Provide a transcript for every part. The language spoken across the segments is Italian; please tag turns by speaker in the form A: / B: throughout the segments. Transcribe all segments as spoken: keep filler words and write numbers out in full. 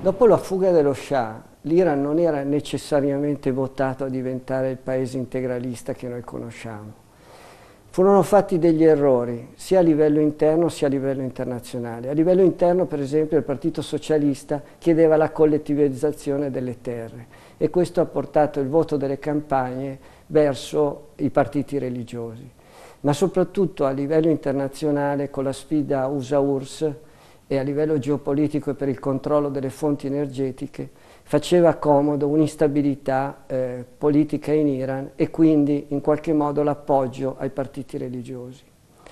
A: Dopo la fuga dello Shah, l'Iran non era necessariamente votato a diventare il paese integralista che noi conosciamo. Furono fatti degli errori, sia a livello interno sia a livello internazionale. A livello interno, per esempio, il Partito Socialista chiedeva la collettivizzazione delle terre e questo ha portato il voto delle campagne verso i partiti religiosi. Ma soprattutto a livello internazionale, con la sfida U S A U R S S e a livello geopolitico e per il controllo delle fonti energetiche, faceva comodo un'instabilità eh, politica in Iran e quindi in qualche modo l'appoggio ai partiti religiosi.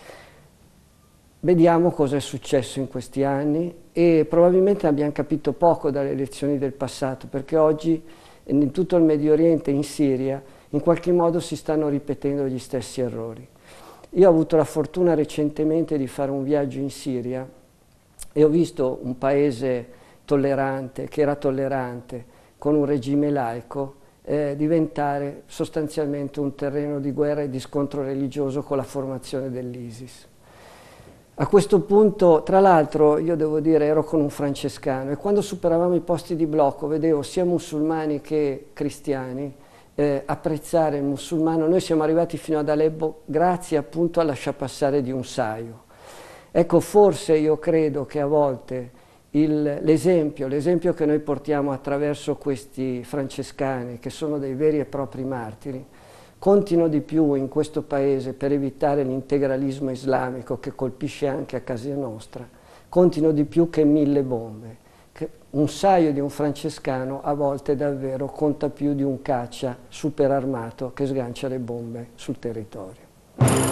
A: Vediamo cosa è successo in questi anni e probabilmente abbiamo capito poco dalle elezioni del passato, perché oggi in tutto il Medio Oriente e in Siria in qualche modo si stanno ripetendo gli stessi errori. Io ho avuto la fortuna recentemente di fare un viaggio in Siria e ho visto un paese tollerante, che era tollerante, con un regime laico, eh, diventare sostanzialmente un terreno di guerra e di scontro religioso con la formazione dell'ISIS. A questo punto, tra l'altro, io devo dire, ero con un francescano e quando superavamo i posti di blocco vedevo sia musulmani che cristiani eh, apprezzare il musulmano. Noi siamo arrivati fino ad Aleppo grazie appunto al lasciapassare di un saio. Ecco, forse io credo che a volte l'esempio, l'esempio che noi portiamo attraverso questi francescani, che sono dei veri e propri martiri, contino di più in questo paese per evitare l'integralismo islamico che colpisce anche a casa nostra, contino di più che mille bombe. Che un saio di un francescano a volte davvero conta più di un caccia super armato che sgancia le bombe sul territorio.